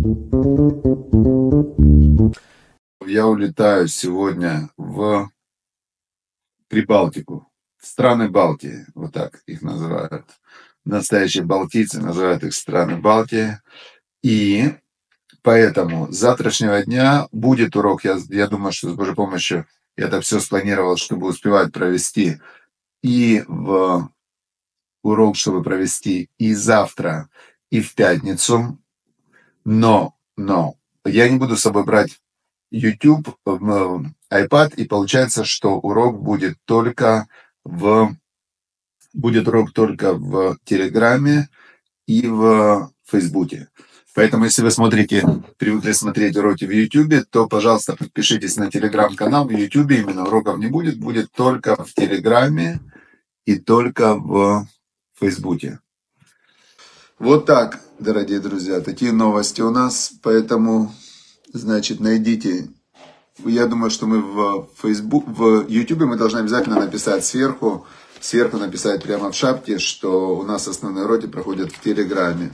Я улетаю сегодня в Прибалтику, в страны Балтии, вот так их называют. Настоящие балтийцы называют их страны Балтии. И поэтому с завтрашнего дня будет урок. Я думаю, что с Божьей помощью я это все спланировал, чтобы успевать провести и в урок, чтобы провести и завтра, и в пятницу. Но я не буду с собой брать YouTube, iPad, и получается, что урок будет урок только в Телеграме и в Фейсбуке. Поэтому, если вы привыкли смотреть уроки в YouTube, то, пожалуйста, подпишитесь на Телеграм-канал. В YouTube именно уроков не будет только в Телеграме и только в Фейсбуке. Вот так, дорогие друзья, такие новости у нас, поэтому, значит, найдите. Я думаю, что мы в YouTube мы должны обязательно написать сверху написать прямо в шапке, что у нас основные уроки проходят в Телеграме.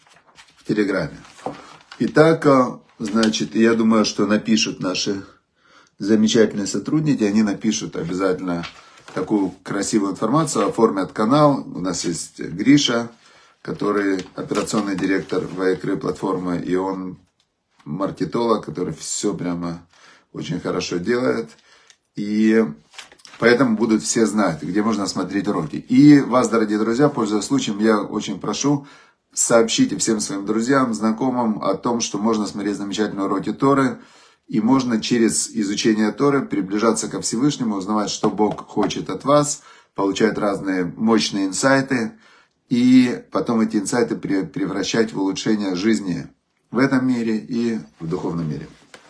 Итак, значит, я думаю, что напишут наши замечательные сотрудники, они напишут обязательно такую красивую информацию, оформят канал. У нас есть Гриша, который операционный директор Вайкры платформы, и он маркетолог, который все прямо очень хорошо делает. И поэтому будут все знать, где можно смотреть уроки. И вас, дорогие друзья, пользуясь случаем, я очень прошу, сообщите всем своим друзьям, знакомым о том, что можно смотреть замечательные уроки Торы. И можно через изучение Торы приближаться ко Всевышнему, узнавать, что Бог хочет от вас, получать разные мощные инсайты. И потом эти инсайты превращать в улучшение жизни в этом мире и в духовном мире.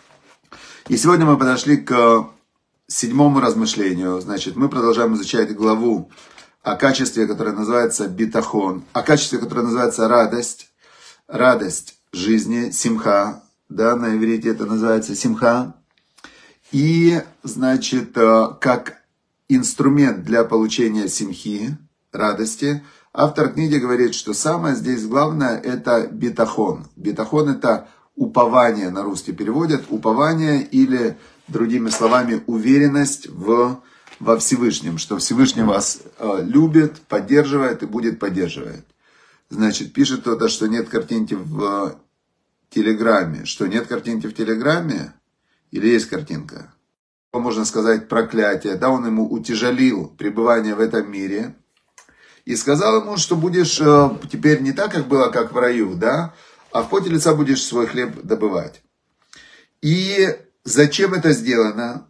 И сегодня мы подошли к 7-му размышлению. Значит, мы продолжаем изучать главу о качестве, которое называется битахон, о качестве, которое называется радость жизни, симха. Да, на иврите это называется симха. И, значит, как инструмент для получения симхи, радости, автор книги говорит, что самое здесь главное это битахон. Битахон это упование, на русский переводят, упование или, другими словами, уверенность во Всевышнем, что Всевышний вас любит, поддерживает и будет поддерживать. Значит, пишет кто-то, что нет картинки в Телеграме. Что нет картинки в Телеграме? Или есть картинка? Можно сказать проклятие. Да, он ему утяжелил пребывание в этом мире. И сказал ему, что будешь теперь не так, как было, как в раю, да, а в поте лица будешь свой хлеб добывать. И зачем это сделано?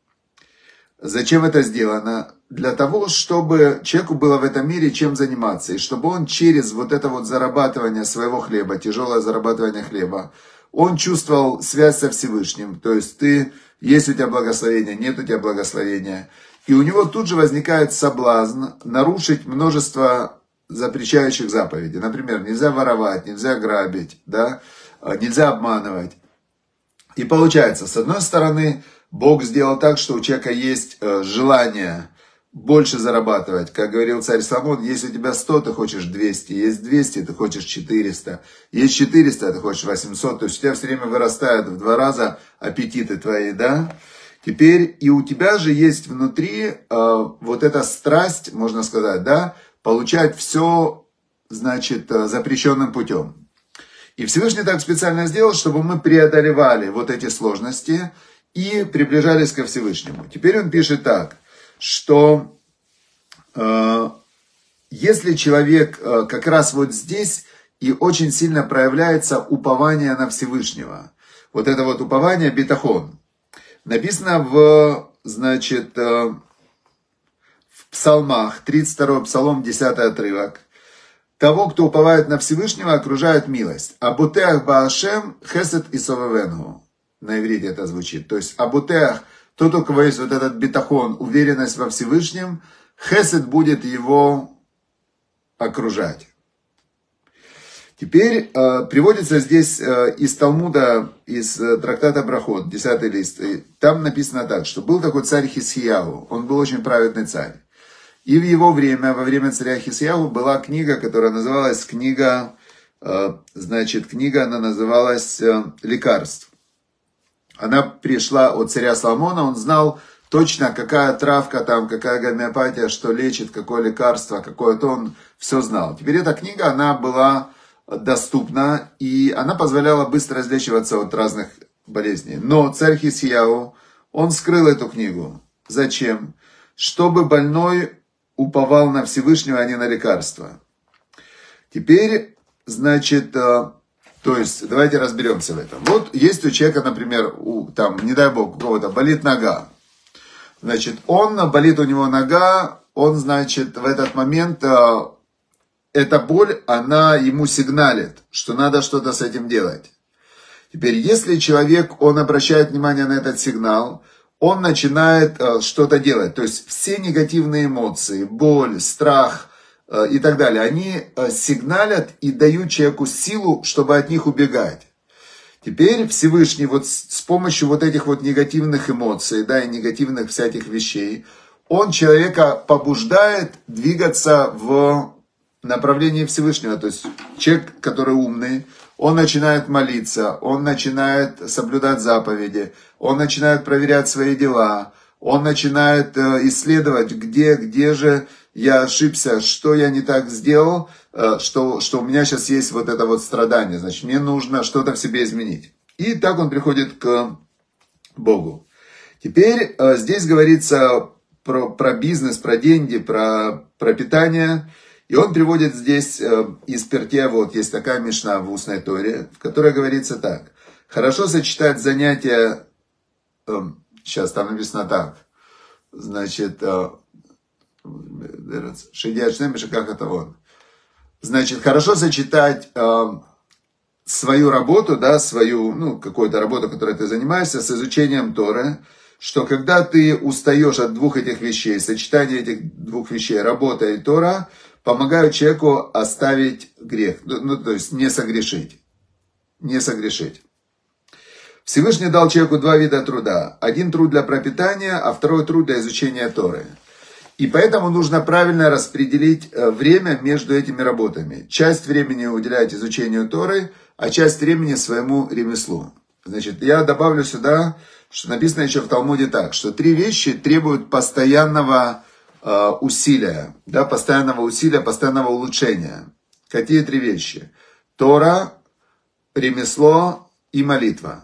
Зачем это сделано? Для того, чтобы человеку было в этом мире чем заниматься. И чтобы он через вот это вот зарабатывание своего хлеба, тяжелое зарабатывание хлеба, он чувствовал связь со Всевышним. То есть есть у тебя благословение, нет у тебя благословения. И у него тут же возникает соблазн нарушить множество запрещающих заповедей. Например, нельзя воровать, нельзя грабить, да? Нельзя обманывать. И получается, с одной стороны, Бог сделал так, что у человека есть желание больше зарабатывать. Как говорил царь Соломон, если у тебя 100, ты хочешь 200, есть 200, ты хочешь 400, есть 400, ты хочешь 800. То есть у тебя все время вырастают в 2 раза аппетиты твои, да? Теперь и у тебя же есть внутри вот эта страсть, можно сказать, да, получать все, значит, запрещенным путем. И Всевышний так специально сделал, чтобы мы преодолевали вот эти сложности и приближались ко Всевышнему. Теперь он пишет так, что если человек как раз вот здесь и очень сильно проявляется упование на Всевышнего, вот это вот упование битахон, написано значит, в псалмах, 32-й псалом, 10-й отрывок. Того, кто уповает на Всевышнего, окружает милость. Абутеах баашем хесед и совавенгу. На иврите это звучит. То есть абутеах, тот, у кого есть вот этот битахон, уверенность во Всевышнем, хесед будет его окружать. Теперь приводится здесь из Талмуда, из трактата Брахот, 10-й лист. Там написано так, что был такой царь Хисхияу. Он был очень праведный царь. И в его время, во время царя Хисхияу, была книга, которая называлась книга Значит, книга, она называлась «Лекарств». Она пришла от царя Соломона, он знал точно, какая травка там, какая гомеопатия, что лечит, какое лекарство, какое-то, он все знал. Теперь эта книга, она была доступна, и она позволяла быстро излечиваться от разных болезней. Но царь Хискияу, он скрыл эту книгу. Зачем? Чтобы больной уповал на Всевышнего, а не на лекарства. Теперь, значит, то есть, давайте разберемся в этом. Вот есть у человека, например, там, не дай бог, у кого-то болит нога. Значит, болит у него нога, он, значит, в этот момент, эта боль, она ему сигналит, что надо что-то с этим делать. Теперь, если человек, он обращает внимание на этот сигнал, он начинает что-то делать. То есть, все негативные эмоции, боль, страх и так далее, они сигналят и дают человеку силу, чтобы от них убегать. Теперь Всевышний вот с помощью вот этих вот негативных эмоций, да, и негативных всяких вещей, он человека побуждает двигаться в направлении Всевышнего. То есть человек, который умный, он начинает молиться, он начинает соблюдать заповеди, он начинает проверять свои дела, он начинает исследовать, где же я ошибся, что я не так сделал, что у меня сейчас есть вот это вот страдание, значит, мне нужно что-то в себе изменить. И так он приходит к Богу. Теперь здесь говорится про бизнес, про деньги, про питание. И он приводит здесь из Пиркей Авот, есть такая мишна в устной Торе, в которой говорится так. Хорошо сочетать занятия, сейчас там написано так, значит, значит, хорошо сочетать свою работу, да, свою, какую-то работу, которой ты занимаешься, с изучением Торы, что когда ты устаешь от двух этих вещей, сочетание этих двух вещей, работа и Тора, помогают человеку оставить грех, то есть не согрешить. Не согрешить. Всевышний дал человеку два вида труда. Один труд для пропитания, а второй труд для изучения Торы. И поэтому нужно правильно распределить время между этими работами. Часть времени уделять изучению Торы, а часть времени своему ремеслу. Значит, я добавлю сюда, что написано еще в Талмуде так, что три вещи требуют постоянного усилия, да, постоянного усилия, постоянного улучшения. Какие три вещи? Тора, ремесло и молитва.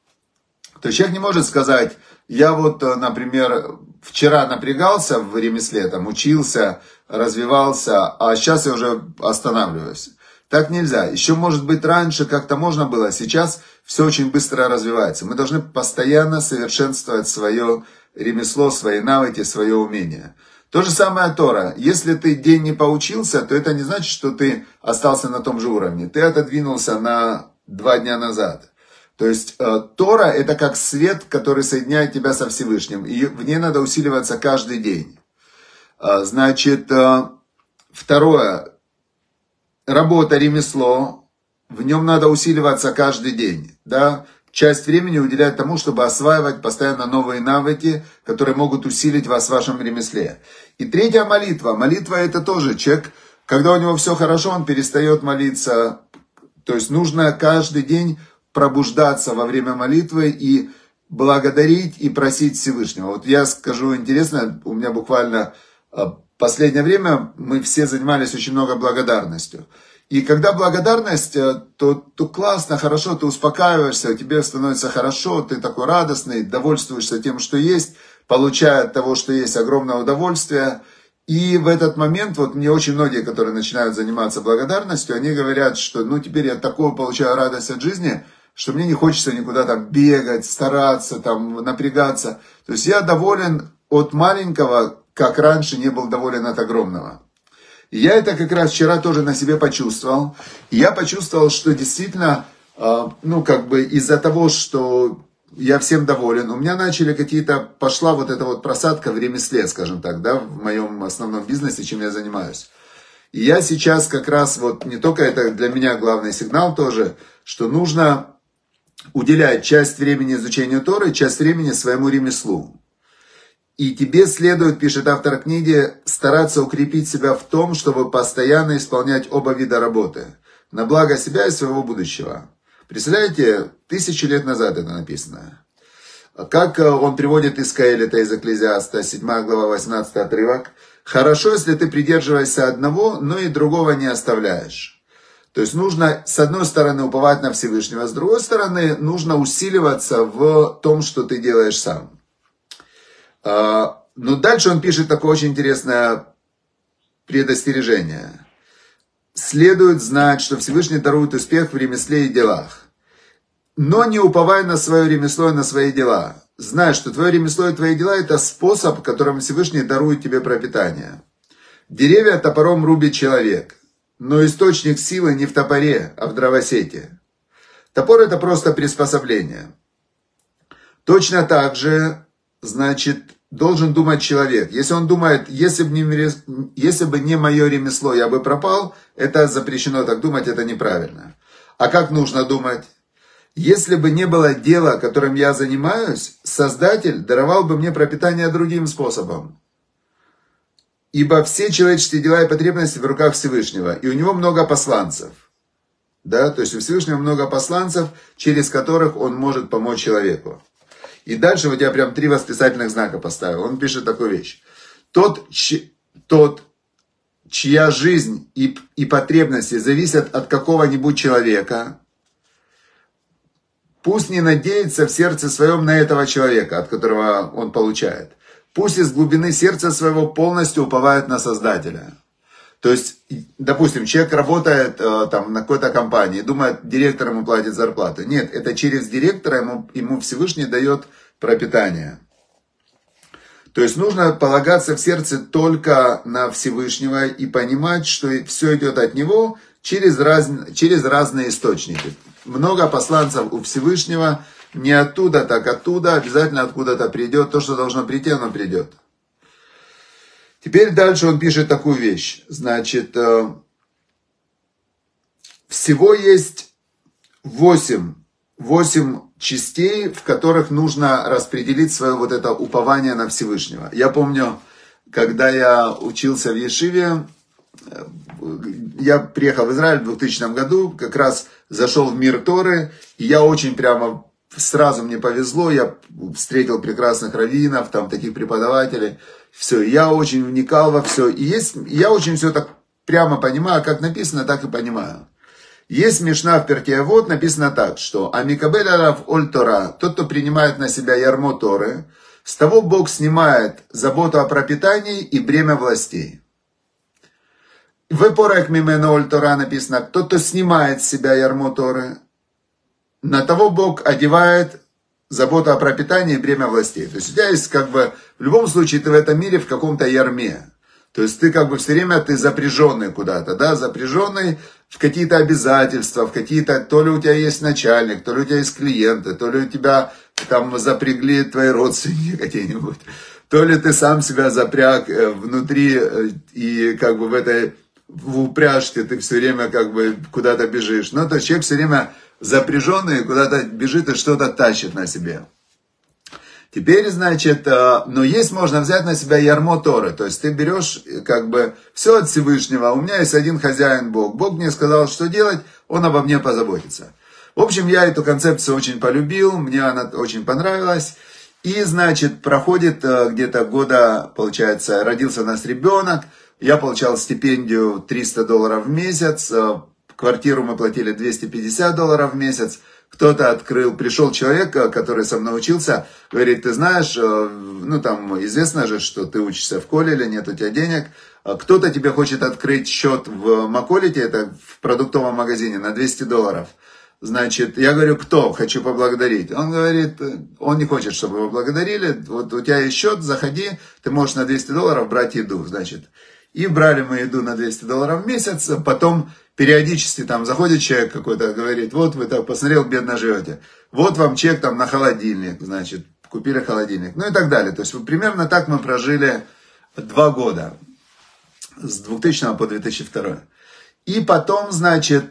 То есть человек не может сказать, я вот, например, вчера напрягался в ремесле, там, учился, развивался, а сейчас я уже останавливаюсь. Так нельзя. Еще, может быть, раньше как-то можно было, сейчас все очень быстро развивается. Мы должны постоянно совершенствовать свое ремесло, свои навыки, свое умение. То же самое Тора. Если ты день не поучился, то это не значит, что ты остался на том же уровне. Ты отодвинулся на 2 дня назад. То есть Тора это как свет, который соединяет тебя со Всевышним. И в ней надо усиливаться каждый день. Значит, второе. Работа, ремесло. В нем надо усиливаться каждый день. Да? Часть времени уделять тому, чтобы осваивать постоянно новые навыки, которые могут усилить вас в вашем ремесле. И третья молитва. Молитва это тоже человек, когда у него все хорошо, он перестает молиться. То есть нужно каждый день пробуждаться во время молитвы и благодарить и просить Всевышнего. Вот я скажу интересно, у меня буквально последнее время мы все занимались очень много благодарностью. И когда благодарность, то классно, хорошо, ты успокаиваешься, тебе становится хорошо, ты такой радостный, довольствуешься тем, что есть, получая от того, что есть, огромное удовольствие. И в этот момент, вот мне очень многие, которые начинают заниматься благодарностью, они говорят, что теперь я такую получаю радость от жизни, что мне не хочется никуда там бегать, стараться, там напрягаться. То есть я доволен от маленького, как раньше не был доволен от огромного. И я это как раз вчера тоже на себе почувствовал. И я почувствовал, что действительно, из-за того, что я всем доволен, у меня пошла вот эта вот просадка в ремесле, скажем так, да, в моем основном бизнесе, чем я занимаюсь. И я сейчас как раз не только это для меня главный сигнал тоже, что нужно уделять часть времени изучению Торы, часть времени своему ремеслу. И тебе следует, пишет автор книги, стараться укрепить себя в том, чтобы постоянно исполнять оба вида работы. на благо себя и своего будущего. Представляете, 1000 лет назад это написано. Как он приводит из Каэлита, из Экклезиаста, 7 глава, 18 отрывок. «Хорошо, если ты придерживаешься одного, но и другого не оставляешь». То есть нужно, с одной стороны, уповать на Всевышнего, с другой стороны, нужно усиливаться в том, что ты делаешь сам. Но дальше он пишет такое очень интересное предостережение. Следует знать, что Всевышний дарует успех в ремесле и делах. Но не уповай на свое ремесло и на свои дела. Знай, что твое ремесло и твои дела – это способ, которым Всевышний дарует тебе пропитание. Деревья топором рубит человек, но источник силы не в топоре, а в дровосеке. Топор – это просто приспособление. Точно так же, значит, должен думать человек. Если он думает, если бы не мое ремесло, я бы пропал, это запрещено так думать, это неправильно. А как нужно думать? Если бы не было дела, которым я занимаюсь, Создатель даровал бы мне пропитание другим способом. Ибо все человеческие дела и потребности в руках Всевышнего, и у него много посланцев. Да? То есть у Всевышнего много посланцев, через которых он может помочь человеку. И дальше вот я прям 3 восклицательных знака поставил. Он пишет такую вещь. Тот, чья жизнь и потребности зависят от какого-нибудь человека, пусть не надеется в сердце своем на этого человека, от которого он получает. Пусть из глубины сердца своего полностью уповает на Создателя. То есть, допустим, человек работает там на какой-то компании, думает, директор ему платит зарплату. Нет, это через директора ему Всевышний дает пропитание. То есть нужно полагаться в сердце только на Всевышнего и понимать, что все идет от него через разные источники. Много посланцев у Всевышнего, не оттуда, так оттуда, обязательно откуда-то придет. То, что должно прийти, оно придет. Теперь дальше он пишет такую вещь. Значит, всего есть 8 частей, в которых нужно распределить свое вот это упование на Всевышнего. Я помню, когда я учился в Ешиве, я приехал в Израиль в 2000 году, как раз зашел в мир Торы, и я очень прямо, сразу мне повезло, я встретил прекрасных раввинов, там таких преподавателей, все, я очень вникал во все, и я очень все так прямо понимаю, как написано, так и понимаю. Есть Мишна в Перкей Авот, написано так, что «Амикабель алав оль Тора», тот, кто принимает на себя ярмо Торы, с того Бог снимает заботу о пропитании и бремя властей. В «Порек мимену оль Тора» написано, тот, кто снимает с себя ярмо Торы, на того Бог одевает заботу о пропитании и бремя властей. То есть у тебя есть как бы, в любом случае ты в этом мире в каком-то ярме. То есть ты как бы все время ты запряженный куда-то, да, запряженный в какие-то обязательства, в какие-то, то ли у тебя есть начальник, то ли у тебя есть клиенты, то ли у тебя там запрягли твои родственники какие-нибудь, то ли ты сам себя запряг внутри и как бы в упряжке ты все время как бы куда-то бежишь. Ну, то есть человек все время запряженный куда-то бежит и что-то тащит на себе. Теперь, значит, но есть, можно взять на себя ярмо Торы, то есть ты берешь как бы все от Всевышнего, у меня есть один хозяин Бог, Бог мне сказал, что делать, он обо мне позаботится. В общем, я эту концепцию очень полюбил, мне она очень понравилась, и, значит, проходит где-то года, получается, родился у нас ребенок, я получал стипендию $300 в месяц, квартиру мы платили $250 в месяц. Кто-то открыл, пришел человек, который со мной учился, говорит, ты знаешь, ну там известно же, что ты учишься в колледже, нет у тебя денег. Кто-то тебе хочет открыть счет в Маколите, это в продуктовом магазине, на $200. Значит, я говорю, кто? Хочу поблагодарить. Он говорит, он не хочет, чтобы его благодарили. Вот у тебя есть счет, заходи, ты можешь на $200 брать еду, значит. И брали мы еду на $200 в месяц, потом периодически там заходит человек какой-то, говорит, вот вы так посмотрел, бедно живете, вот вам чек там на холодильник, значит, купили холодильник, ну и так далее. То есть примерно так мы прожили 2 года, с 2000 по 2002. И потом, значит,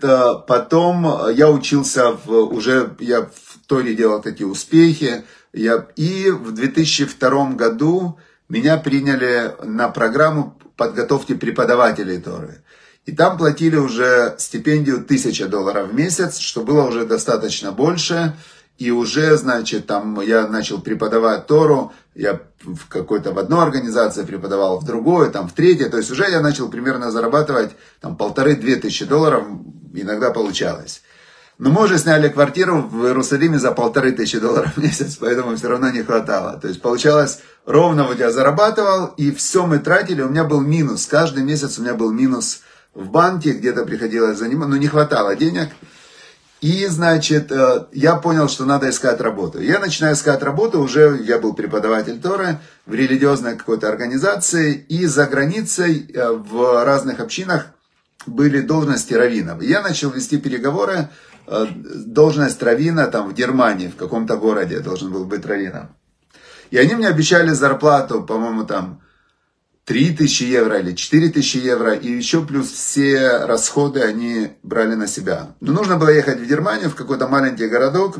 я учился я в Торе делал такие успехи, и в 2002 году меня приняли на программу подготовки преподавателей Торы. И там платили уже стипендию $1000 в месяц, что было уже достаточно больше. И уже, значит, там я начал преподавать Тору, я в одной организации преподавал, в другой, там в третьей. То есть уже я начал примерно зарабатывать там $1500-2000, иногда получалось. Но мы уже сняли квартиру в Иерусалиме за $1500 в месяц, поэтому все равно не хватало. То есть получалось, ровно вот я зарабатывал, и все мы тратили, у меня был минус. Каждый месяц у меня был минус в банке, где-то приходилось заниматься, но не хватало денег. И, значит, я понял, что надо искать работу. Я начинаю искать работу, уже я был преподаватель Торы в религиозной какой-то организации, и за границей в разных общинах были должности раввинов. Я начал вести переговоры, должность раввина там в Германии, в каком-то городе должен был быть раввином. И они мне обещали зарплату, по-моему, там 3000 евро или 4000 евро, и еще плюс все расходы они брали на себя. Но нужно было ехать в Германию, в какой-то маленький городок.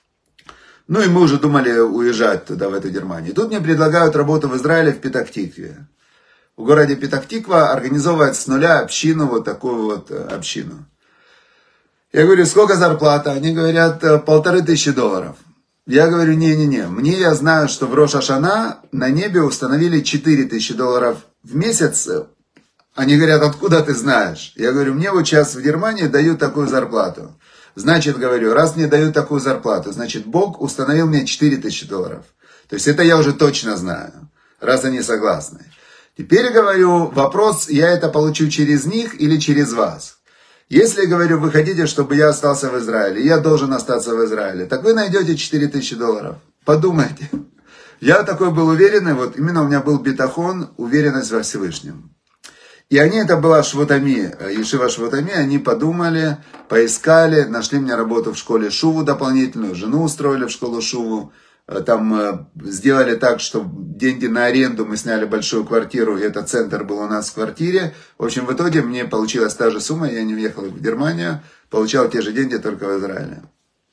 Ну и мы уже думали уезжать туда, в эту Германию. И тут мне предлагают работу в Израиле, в Петах-Тикве. В городе Петах-Тиква организовывать с нуля общину, вот такую вот общину. Я говорю, сколько зарплата? Они говорят, $1500. Я говорю, не-не-не, я знаю, что в Рош ха-Шана на небе установили $4000 в месяц. Они говорят, откуда ты знаешь? Я говорю, мне вот сейчас в Германии дают такую зарплату. Значит, говорю, раз мне дают такую зарплату, значит, Бог установил мне $4000. То есть это я уже точно знаю, раз они согласны. Теперь, говорю, вопрос, я это получу через них или через вас? Если, говорю, вы хотите, чтобы я остался в Израиле, я должен остаться в Израиле, так вы найдете $4000. Подумайте. Я такой был уверенный, вот именно у меня был битахон, уверенность во Всевышнем. И они, это была Швотами, Ешива Швотами, они подумали, поискали, нашли мне работу в школе Шуву дополнительную, жену устроили в школу Шуву. Там сделали так, что деньги на аренду, мы сняли большую квартиру, и этот центр был у нас в квартире. В общем, в итоге мне получилась та же сумма, я не уехал в Германию, получал те же деньги, только в Израиле.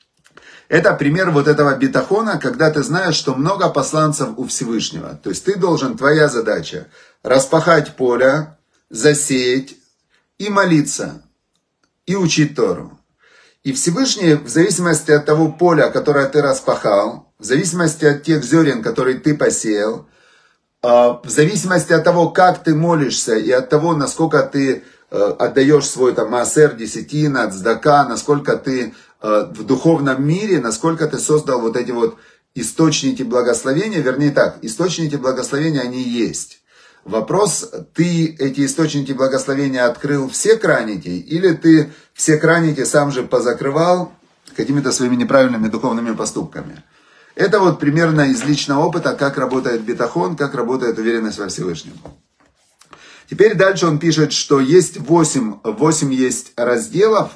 Это пример вот этого битахона, когда ты знаешь, что много посланцев у Всевышнего. То есть ты должен, твоя задача, распахать поле, засеять и молиться, и учить Тору. И Всевышний, в зависимости от того поля, которое ты распахал, в зависимости от тех зерен, которые ты посеял, в зависимости от того, как ты молишься, и от того, насколько ты отдаешь свой там маасер, десятина, цдака, насколько ты в духовном мире, насколько ты создал вот эти вот источники благословения, вернее так, источники благословения, они есть. Вопрос, ты эти источники благословения открыл все краники, или ты все краники сам же позакрывал какими-то своими неправильными духовными поступками. Это вот примерно из личного опыта, как работает битахон, как работает уверенность во Всевышнем. Теперь дальше он пишет, что есть 8 есть разделов,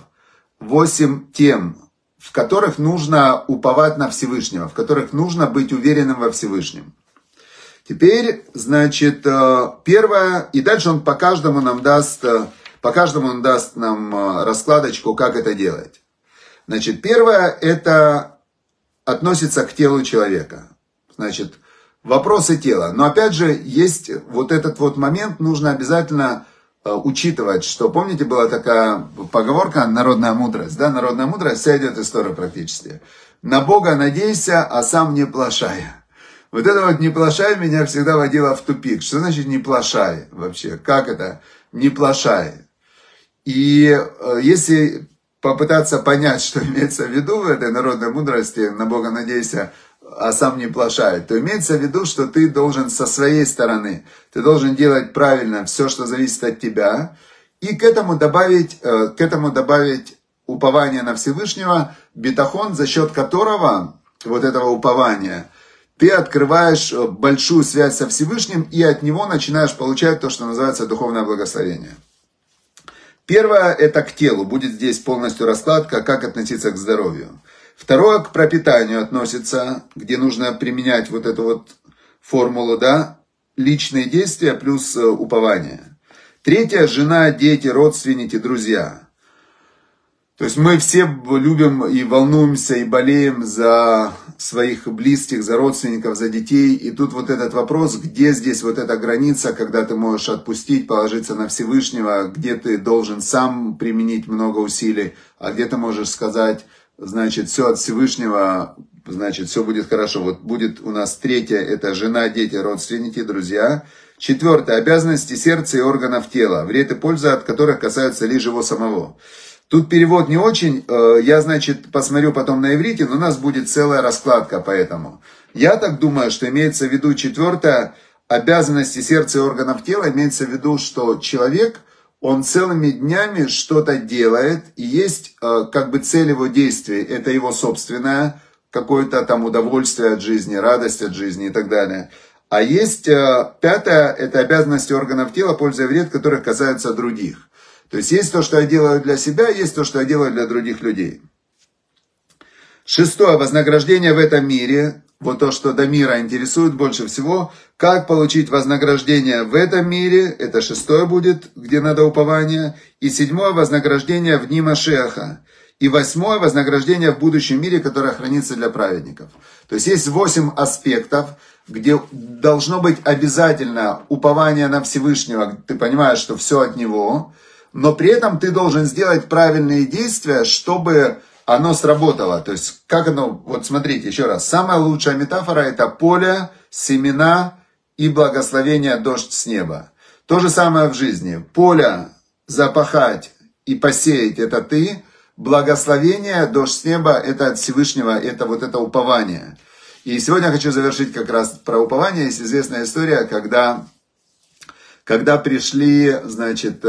8 тем, в которых нужно уповать на Всевышнего, в которых нужно быть уверенным во Всевышнем. Теперь, значит, первое, и дальше он по каждому он даст нам раскладочку, как это делать. Значит, первое, это относится к телу человека. Значит, вопросы тела. Но опять же, есть вот этот вот момент, нужно обязательно учитывать, что, помните, была такая поговорка, народная мудрость, да, народная мудрость, вся идет из Торы практически. На Бога надейся, а сам не плашай. Вот это вот «не плашай» меня всегда водило в тупик. Что значит «не плашай» вообще? Как это «не плашай»? И если попытаться понять, что имеется в виду в этой народной мудрости «на Бога надейся, а сам не плашай», то имеется в виду, что ты должен со своей стороны, ты должен делать правильно все, что зависит от тебя, и к этому добавить упование на Всевышнего, битахон, за счет которого, вот этого упования, ты открываешь большую связь со Всевышним, и от него начинаешь получать то, что называется духовное благословение. Первое, это к телу, будет здесь полностью раскладка, как относиться к здоровью. Второе, к пропитанию относится, где нужно применять вот эту вот формулу, да, личные действия плюс упование. Третье, жена, дети, родственники, друзья. То есть мы все любим и волнуемся, и болеем за своих близких, за родственников, за детей. И тут вот этот вопрос, где здесь вот эта граница, когда ты можешь отпустить, положиться на Всевышнего, где ты должен сам применить много усилий, а где ты можешь сказать, значит, все от Всевышнего, значит, все будет хорошо. Вот будет у нас третье, это жена, дети, родственники, друзья. Четвертое, обязанности сердца и органов тела, вред и польза от которых касаются лишь его самого. Тут перевод не очень, я, значит, посмотрю потом на иврите, но у нас будет целая раскладка по этому. Я так думаю, что имеется в виду четвертое, обязанности сердца и органов тела, имеется в виду, что человек, он целыми днями что-то делает, и есть как бы цель его действий, это его собственное, какое-то там удовольствие от жизни, радость от жизни и так далее. А есть пятое, это обязанности органов тела, польза и вред, которых касаются других. То есть есть то, что я делаю для себя, есть то, что я делаю для других людей. Шестое, вознаграждение в этом мире. Вот то, что до мира интересует больше всего. Как получить вознаграждение в этом мире. Это шестое будет, где надо упование. И седьмое, вознаграждение в дни Машеха. И восьмое, вознаграждение в будущем мире, которое хранится для праведников. То есть есть 8 аспектов, где должно быть обязательно упование на Всевышнего. Ты понимаешь, что все от Него. Но при этом ты должен сделать правильные действия, чтобы оно сработало. То есть, как оно, вот смотрите, еще раз. Самая лучшая метафора — это поле, семена и благословение, дождь с неба. То же самое в жизни. Поле запахать и посеять — это ты. Благословение, дождь с неба — это от Всевышнего, это вот это упование. И сегодня я хочу завершить как раз про упование. Есть известная история, когда пришли, значит,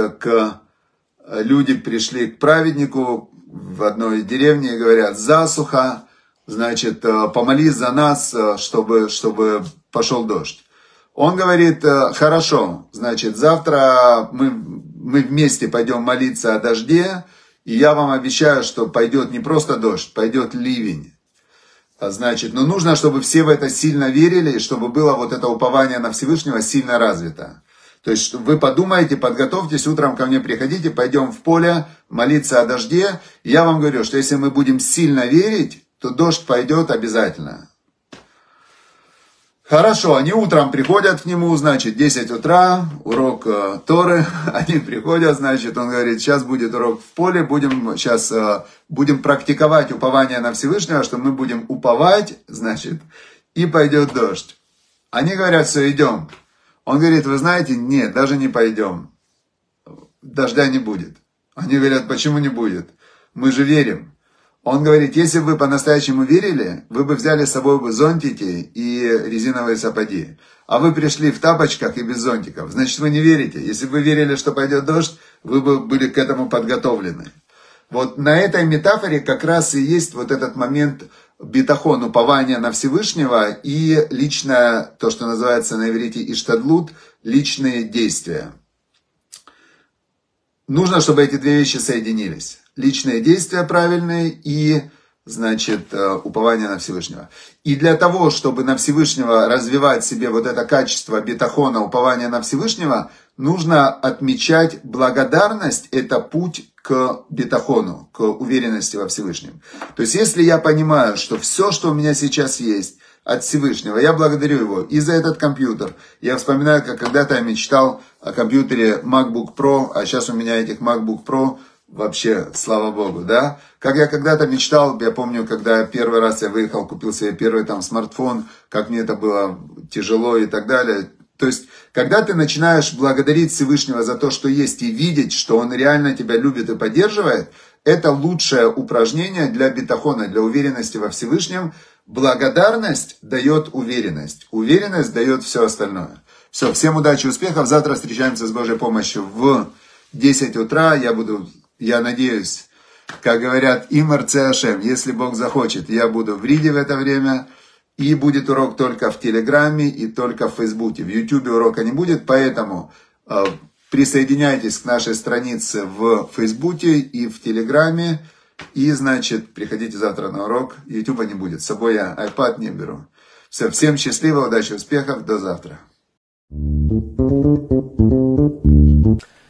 люди пришли к праведнику в одной деревне и говорят: засуха, значит, помолись за нас, чтобы пошел дождь. Он говорит: хорошо, значит, завтра мы вместе пойдем молиться о дожде, и я вам обещаю, что пойдет не просто дождь, пойдет ливень. Значит, но нужно, чтобы все в это сильно верили, и чтобы было вот это упование на Всевышнего сильно развито. То есть вы подумайте, подготовьтесь, утром ко мне приходите, пойдем в поле молиться о дожде. И я вам говорю, что если мы будем сильно верить, то дождь пойдет обязательно. Хорошо, они утром приходят к нему, значит, 10 утра, урок Торы, они приходят, значит, он говорит: сейчас будет урок в поле, будем практиковать упование на Всевышнего, что мы будем уповать, значит, и пойдет дождь. Они говорят: все, идем. Он говорит: вы знаете, нет, даже не пойдем, дождя не будет. Они говорят: почему не будет? Мы же верим. Он говорит: если бы вы по-настоящему верили, вы бы взяли с собой бы зонтики и резиновые сапоги. А вы пришли в тапочках и без зонтиков. Значит, вы не верите. Если бы вы верили, что пойдет дождь, вы бы были к этому подготовлены. Вот на этой метафоре как раз и есть вот этот момент битахон, упования на Всевышнего, и личное, то, что называется на иврите иштадлут, личные действия. Нужно, чтобы эти две вещи соединились. Личные действия правильные и, значит, упование на Всевышнего. И для того, чтобы на Всевышнего развивать в себе вот это качество битахона, упования на Всевышнего, нужно отмечать благодарность, это путь к битахону, к уверенности во Всевышнем. То есть, если я понимаю, что все, что у меня сейчас есть от Всевышнего, я благодарю его и за этот компьютер. Я вспоминаю, как когда-то я мечтал о компьютере MacBook Pro, а сейчас у меня этих MacBook Pro вообще, слава Богу, да? Как я когда-то мечтал, я помню, когда первый раз я выехал, купил себе первый там смартфон, как мне это было тяжело и так далее. То есть, когда ты начинаешь благодарить Всевышнего за то, что есть, и видеть, что Он реально тебя любит и поддерживает, это лучшее упражнение для битахона, для уверенности во Всевышнем. Благодарность дает уверенность. Уверенность дает все остальное. Все, всем удачи, успехов. Завтра встречаемся с Божьей помощью в 10 утра. Я надеюсь, как говорят, имар цеашем, если Бог захочет, я буду в Риде в это время. И будет урок только в Телеграме и только в Фейсбуке. В Ютубе урока не будет, поэтому присоединяйтесь к нашей странице в Фейсбуке и в Телеграме. И, значит, приходите завтра на урок. Ютуба не будет. С собой я iPad не беру. Все, всем счастливо, удачи, успехов. До завтра.